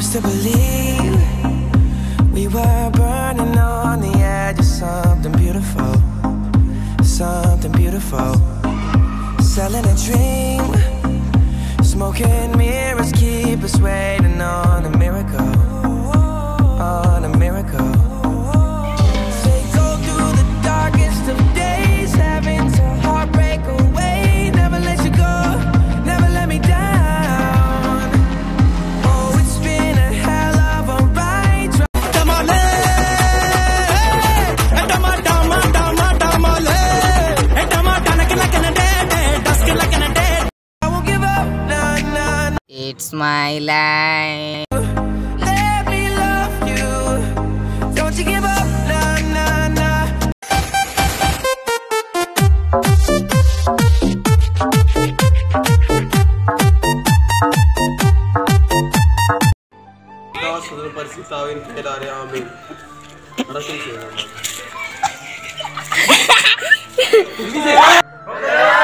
used to believe we were burning on the edge of something beautiful, something beautiful. Selling a dream, smoking mirrors keep us waiting on a miracle, on a miracle. They go through the darkest of days, having to heartbreak away. Never let you go, never let me down. Oh, it's been a hell of a ride. I won't give up, nah, nah, nah. It's my life. Let me love you. Don't you give up, nah, nah, nah. सदर परिस्थिति तावीन खेल आ रहे हैं आमीन बड़ा सुन